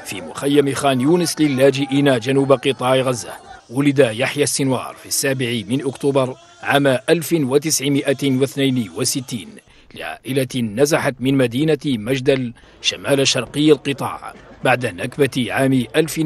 في مخيم خان يونس للاجئين جنوب قطاع غزة. ولد يحيى السنوار في 7 أكتوبر عام 1962 لعائلة نزحت من مدينة مجدل شمال شرقي القطاع بعد نكبة عام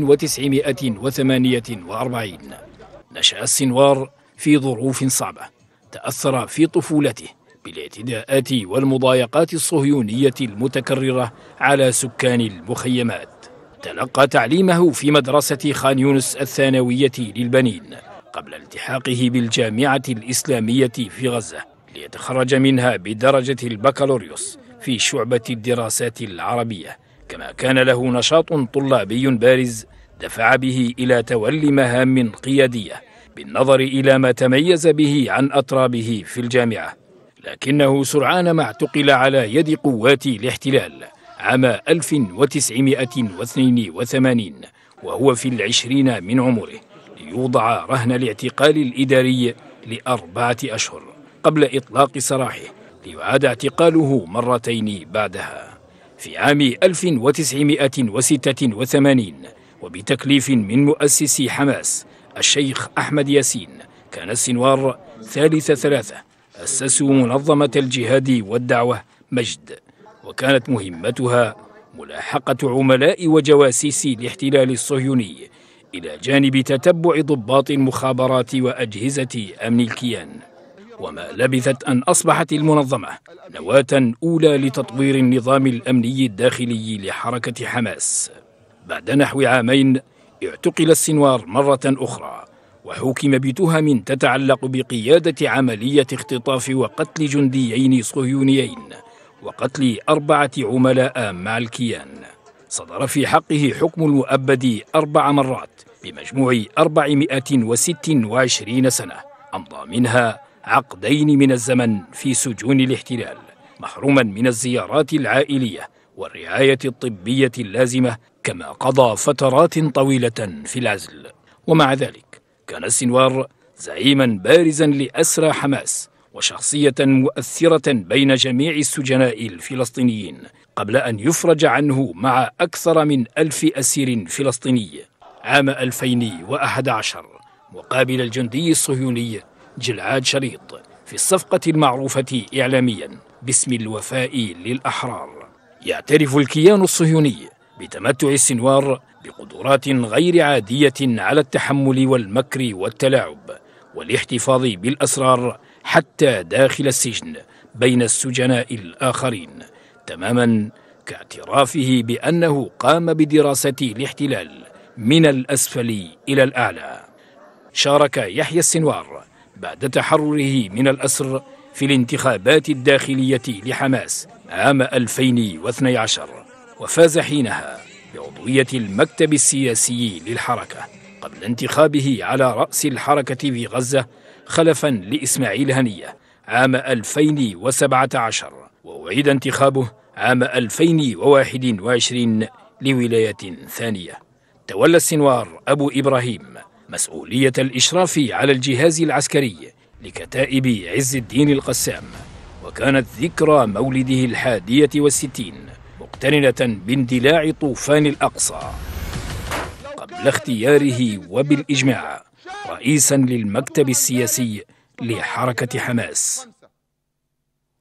1948. نشأ السنوار في ظروف صعبة، تأثر في طفولته بالاعتداءات والمضايقات الصهيونية المتكررة على سكان المخيمات. تلقى تعليمه في مدرسة خان يونس الثانوية للبنين قبل التحاقه بالجامعة الإسلامية في غزة ليتخرج منها بدرجة البكالوريوس في شعبة الدراسات العربية. كما كان له نشاط طلابي بارز دفع به إلى تولي مهام قيادية بالنظر إلى ما تميز به عن أترابه في الجامعة، لكنه سرعان ما اعتقل على يد قوات الاحتلال عام 1982 وهو في 20 من عمره، ليوضع رهن الاعتقال الإداري ل4 أشهر قبل إطلاق سراحه، ليعاد اعتقاله مرتين بعدها. في عام 1986 وبتكليف من مؤسسي حماس الشيخ أحمد ياسين، كان السنوار ثالث 3 أسسوا منظمة الجهاد والدعوة مجد، وكانت مهمتها ملاحقة عملاء وجواسيس الاحتلال الصهيوني إلى جانب تتبع ضباط المخابرات وأجهزة أمن الكيان. وما لبثت أن أصبحت المنظمة نواة أولى لتطوير النظام الأمني الداخلي لحركة حماس. بعد نحو عامين اعتقل السنوار مرة أخرى وحُكم بتهم تتعلق بقيادة عملية اختطاف وقتل جنديين صهيونيين وقتل 4 عملاء مع الكيان. صدر في حقه حكم المؤبد 4 مرات بمجموع 426 سنة، أمضى منها عقدين من الزمن في سجون الاحتلال، محروما من الزيارات العائلية والرعاية الطبية اللازمة، كما قضى فترات طويلة في العزل. ومع ذلك كان السنوار زعيما بارزا لأسرى حماس وشخصية مؤثرة بين جميع السجناء الفلسطينيين، قبل أن يفرج عنه مع أكثر من 1000 أسير فلسطيني عام 2011 مقابل الجندي الصهيوني جلعاد شريط في الصفقة المعروفة إعلاميا باسم الوفاء للأحرار. يعترف الكيان الصهيوني بتمتع السنوار بقدرات غير عادية على التحمل والمكر والتلاعب والاحتفاظ بالأسرار حتى داخل السجن بين السجناء الآخرين، تماما كاعترافه بأنه قام بدراسة الاحتلال من الأسفل إلى الأعلى. شارك يحيى السنوار بعد تحرره من الأسر في الانتخابات الداخلية لحماس عام 2012 وفاز حينها بعضوية المكتب السياسي للحركة قبل انتخابه على رأس الحركة في غزة خلفا لإسماعيل هنية عام 2017، وأعيد انتخابه عام 2021 لولاية ثانية. تولى السنوار أبو إبراهيم مسؤولية الإشراف على الجهاز العسكري لكتائب عز الدين القسام، وكانت ذكرى مولده 61 مقترنة باندلاع طوفان الأقصى قبل اختياره وبالإجماع رئيسا للمكتب السياسي لحركة حماس.